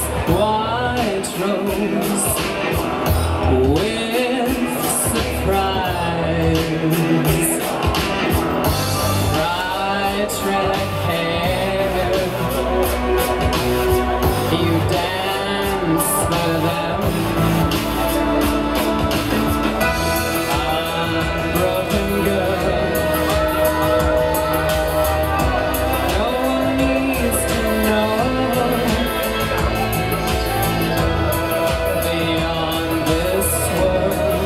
white rose with surprise, bright red hair, you dance for them, unbroken girl. No one needs to know. Beyond this world,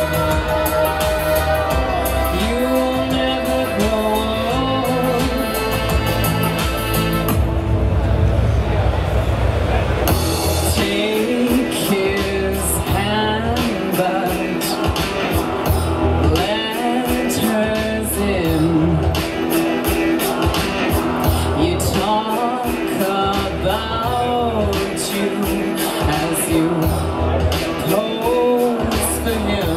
you will never grow old. Take his hand, but let hers in. You talk about you as you pose for him.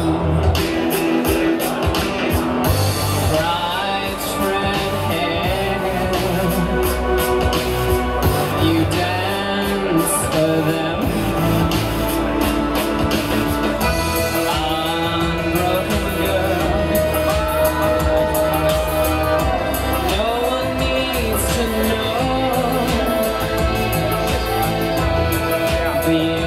Bright red hair, you dance for them. Unbroken girl, no one needs to know.